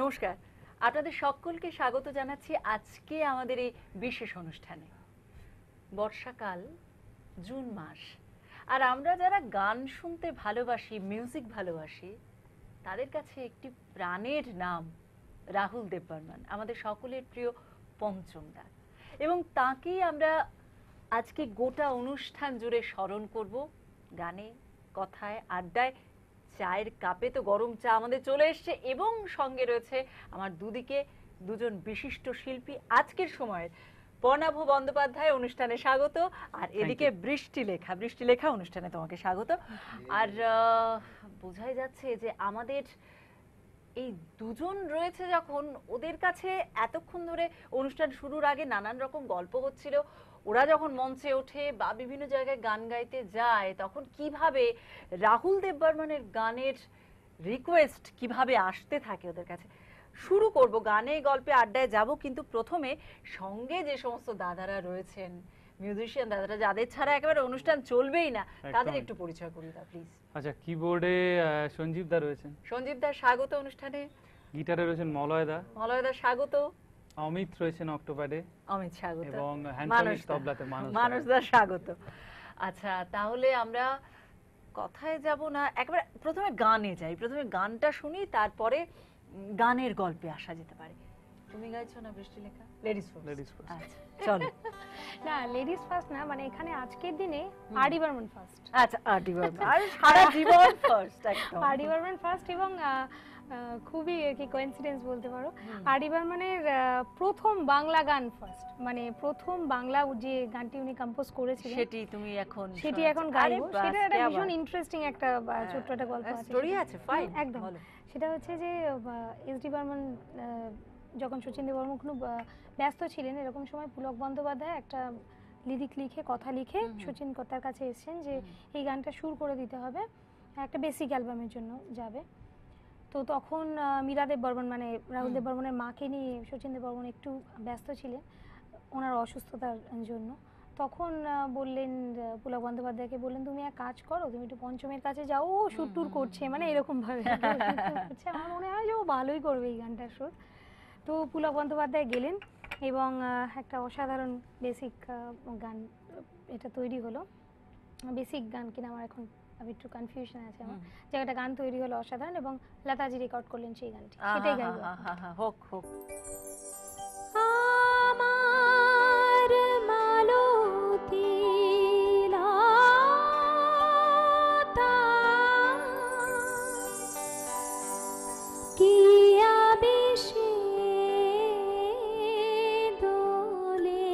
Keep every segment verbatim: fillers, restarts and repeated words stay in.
নমস্কার, আপনাদের সকলকে স্বাগত জানাচ্ছি আজকে আমাদের এই বিশেষ অনুষ্ঠানে। বর্ষাকাল, জুন মাস, আর আমরা যারা গান শুনতে ভালোবাসি, মিউজিক ভালোবাসি, তাদের কাছে একটি প্রাণের নাম রাহুল দেববর্মন, আমাদের সকলের প্রিয় পঞ্চমদা। এবং তাকেই আমরা আজকে গোটা অনুষ্ঠান জুড়ে স্মরণ করব, গানে, কথায়, আড্ডায়। চায়ের কাপে তো গরম চা আমাদের চলে এসছে এবং সঙ্গে রয়েছে আমার দুদিকে দুজন বিশিষ্ট শিল্পী। আজকের সময়ের পর্ণাভ বন্দ্যোপাধ্যায় অনুষ্ঠানে স্বাগত, আর এদিকে বৃষ্টি লেখা বৃষ্টি লেখা অনুষ্ঠানে তোমাকে স্বাগত। আর বোঝাই যাচ্ছে যে আমাদের এই দুজন রয়েছে যখন, ওদের কাছে এতক্ষণ ধরে অনুষ্ঠান শুরুর আগে নানান রকম গল্প হচ্ছিল, ওরা যখন মঞ্চে ওঠে বা বিভিন্ন জায়গায় গান গাইতে যায় তখন কিভাবে রাহুল দেববর্মনের গানের রিকোয়েস্ট কিভাবে আসতে থাকে ওদের কাছে। শুরু করব, গানে গল্পে আড্ডায় যাব, কিন্তু প্রথমে সঙ্গে যে সমস্ত দাদারা রয়েছেন, মিউজিশিয়ান দাদারা, যাদের ছাড়া একেবারে অনুষ্ঠান চলবেই না, তাদের একটু পরিচয় করিয়ে দাও প্লিজ। আচ্ছা, কিবোর্ডে সঞ্জীব দা রয়েছেন। সঞ্জীব দা স্বাগত অনুষ্ঠানে। গিটারে রয়েছেন মলয় দা। মলয় দা স্বাগত। অমিত রয়েছেন অক্টোপাডে। অমিত স্বাগত। এবং হ্যান্ডপলিশ তবলাতে মানুষ মানুষ দা স্বাগত। আচ্ছা, তাহলে আমরা কথায় যাব না, একবার প্রথমে গানে যাই, প্রথমে গানটা শুনি, তারপরে গানের গল্পে আসা যেতে পারে। তুমি গাইছো না বৃষ্টি লেখা? Ladies first. Ladies first. আচ্ছা চলো। না, লেডিস ফার্স্ট না, মানে এখানে আজকের দিনে আর ডি বর্মন ফার্স্ট। আচ্ছা, আর ডি বর্মন, আর সারা জীবন ফার্স্ট একদম। আর ডি বর্মন ফার্স্ট, এবং খুবই কি কোইন্সিডেন্স বলতে পারো, আর ডি বর্মনের প্রথম বাংলা গান ফার্স্ট, মানে প্রথম বাংলা যে গানটি উনি কম্পোজ করেছিলেন সেটি তুমি এখন সেটি এখন গাইবো। সেটা একটা ভীষণ ইন্টারেস্টিং একটা ছোট্ট একটা গল্প আছে, স্টোরি আছে। ফাইন, একদম। সেটা হচ্ছে যে এস ডি বর্মন যখন শচীন দেববর্মন খুব ব্যস্ত ছিলেন, এরকম সময় পুলক বন্দ্যোপাধ্যায় একটা লিরিক লিখে, কথা লিখে শচীন তার কাছে এসেছেন যে এই গানটা সুর করে দিতে হবে, একটা বেসিক অ্যালবামের জন্য যাবে। তো তখন মীরা দেববর্মন, মানে রাহুল দেববর্মনের মাকে নিয়ে শচীন দেববর্মন একটু ব্যস্ত ছিলেন ওনার অসুস্থতার জন্য। তখন বললেন, পুলক বন্দ্যোপাধ্যায়কে বললেন, তুমি এক কাজ করো, তুমি একটু পঞ্চমের কাছে যাও, ও সুর টুর করছে, মানে এরকম ভাবে করছে, আমার মনে হয় যে ও ভালোই করবে এই গানটার সুর। তো পুলক বন্দ্যোপাধ্যায় গেলেন এবং একটা অসাধারণ বেসিক গান এটা তৈরি হলো। বেসিক গান কিনা আমার এখন আমি একটু কনফিউশন আছে আমার, যে একটা গান তৈরি হলো অসাধারণ, এবং লতাজি রেকর্ড করলেন সেই গানটি, সেটাই গাইবো। হোক হোক। আমার মালতী লতা কি আবেশে দোলে,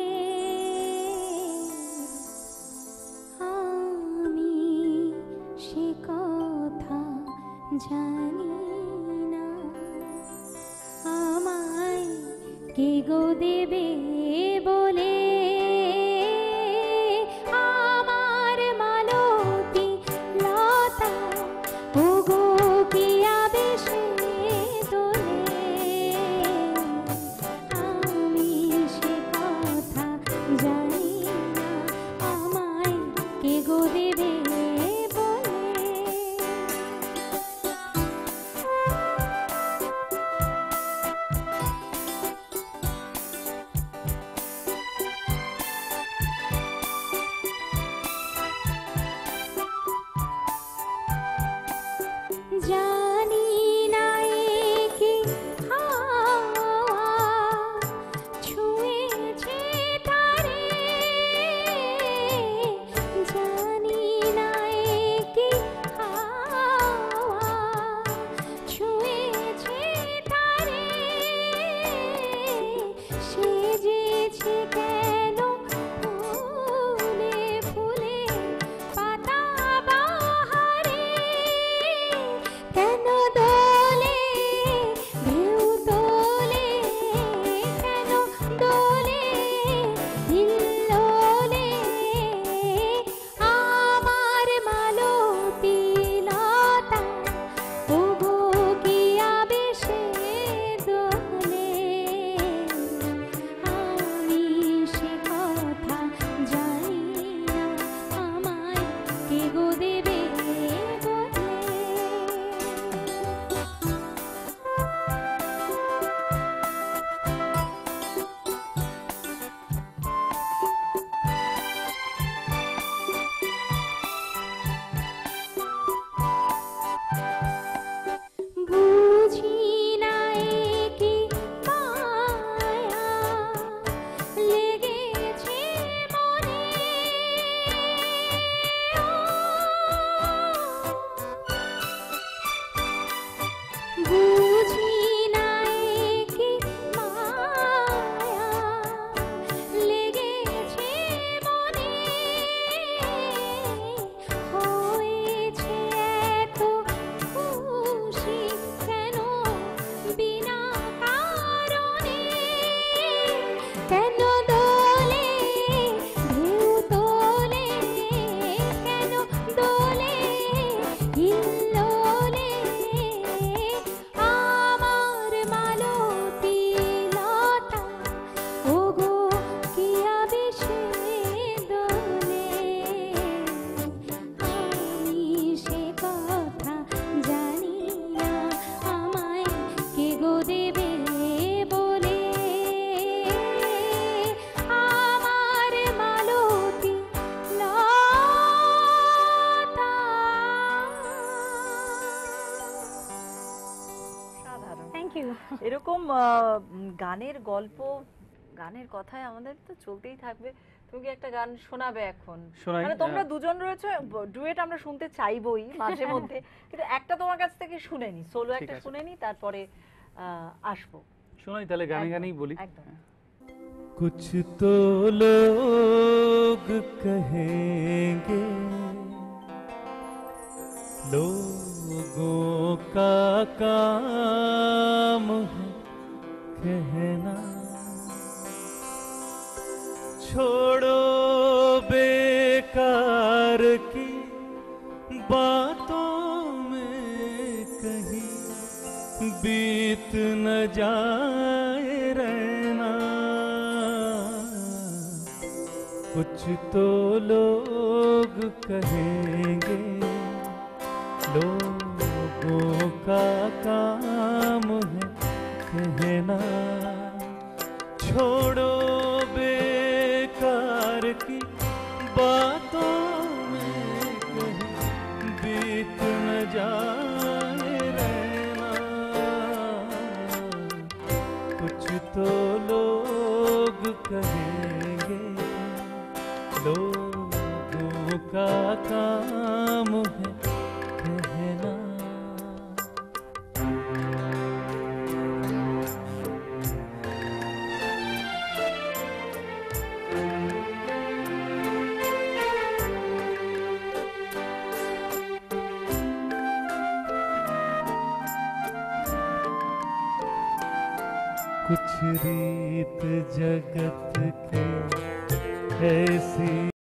আমি সে কথা জানি না, আমায় কে গো দেবে বলে, আমার মালতী লতা ও গো কি আবেশে দোলে, আমি সে কথা জানি না, আমায় কে গো দেবে বলে। আহ, উম, গানের গল্প, গানের কথায় আমাদের তো চলতেই থাকবে। তুমি কি একটা গান শোনাবে এখন? শোনাই, মানে তোমরা আহ, দুজন রয়েছে, ডুয়েট আমরা শুনতে চাইবই মাঝে মধ্যে, কিন্তু একটা তোমার কাছ থেকে শুনে নি, সোলো ঠিক একটা আছে। শুনে নি, তারপরে আহ, আসবো। শোনাই তাহলে, গানে একদম, গানেই বলি। একদম। कुछ तो लोग कहेंगे, लोगों का काम है कहना, छोड़ो बेकार की बातों में कहीं बीत न जाए रहना। कुछ तो लोग कहेंगे, लोगों का काम है कहना, छोड़ो बेकार की बातों में कहीं बीत न जाए रहना। कुछ तो लोग कहेंगे, लोगों का काम है कहना। कुछ रीत जगत की ऐसी